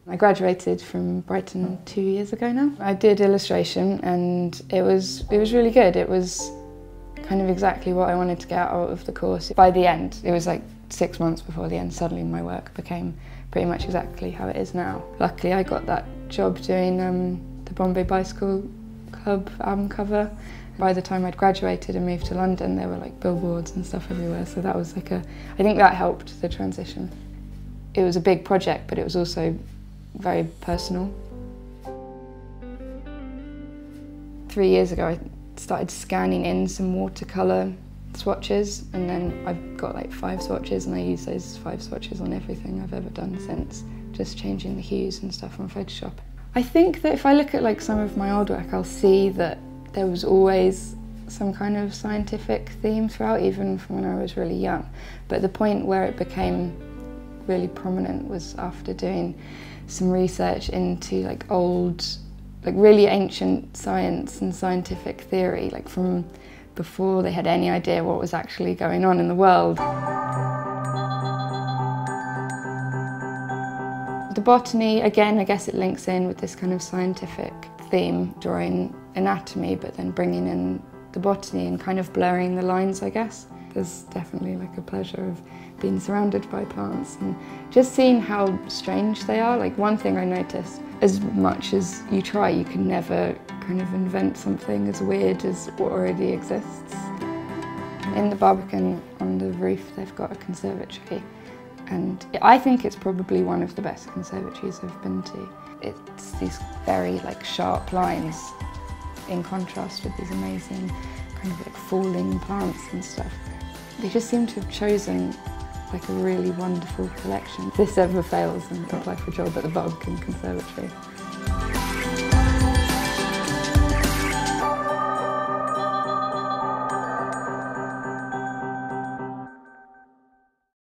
I graduated from Brighton 2 years ago now. I did illustration and it was really good. It was kind of exactly what I wanted to get out of the course. By the end, it was like 6 months before the end, suddenly my work became pretty much exactly how it is now. Luckily I got that job doing the Bombay Bicycle Club album cover. By the time I'd graduated and moved to London, there were like billboards and stuff everywhere, so that was like I think that helped the transition. It was a big project, but it was also very personal. 3 years ago I started scanning in some watercolour swatches, and then I've got like 5 swatches, and I use those 5 swatches on everything I've ever done since, just changing the hues and stuff on Photoshop. I think that if I look at like some of my old work, I'll see that there was always some kind of scientific theme throughout, even from when I was really young. But the point where it became really prominent was after doing some research into like old, like really ancient science and scientific theory, like from before they had any idea what was actually going on in the world. The botany, again, I guess it links in with this kind of scientific theme, drawing anatomy, but then bringing in the botany and kind of blurring the lines, I guess. There's definitely like a pleasure of being surrounded by plants and just seeing how strange they are. Like one thing I noticed, as much as you try, you can never kind of invent something as weird as what already exists. In the Barbican, on the roof, they've got a conservatory, and I think it's probably one of the best conservatories I've been to. It's these very like sharp lines in contrast with these amazing kind of like falling plants and stuff. They just seem to have chosen like a really wonderful collection. If this ever fails, then apply for a job at the Barbican Conservatory.